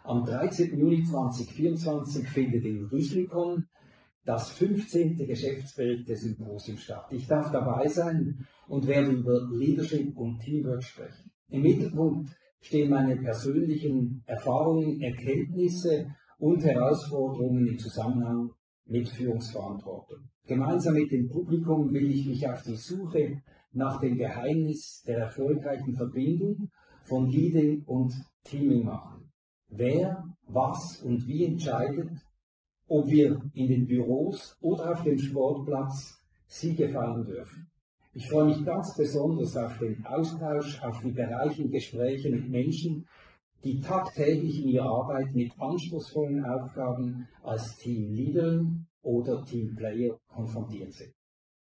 Am 13. Juni 2024 findet in Rüsselsheim das 15. Geschäftswelt-Symposium statt. Ich darf dabei sein und werde über Leadership und Teamwork sprechen. Im Mittelpunkt stehen meine persönlichen Erfahrungen, Erkenntnisse und Herausforderungen im Zusammenhang mit Führungsverantwortung. Gemeinsam mit dem Publikum will ich mich auf die Suche nach dem Geheimnis der erfolgreichen Verbindung von Leading und Teaming machen. Wer, was und wie entscheidet, ob wir in den Büros oder auf dem Sportplatz Siege feiern dürfen. Ich freue mich ganz besonders auf den Austausch, auf die bereichernden Gespräche mit Menschen, die tagtäglich in ihrer Arbeit mit anspruchsvollen Aufgaben als Teamleader oder Teamplayer konfrontiert sind.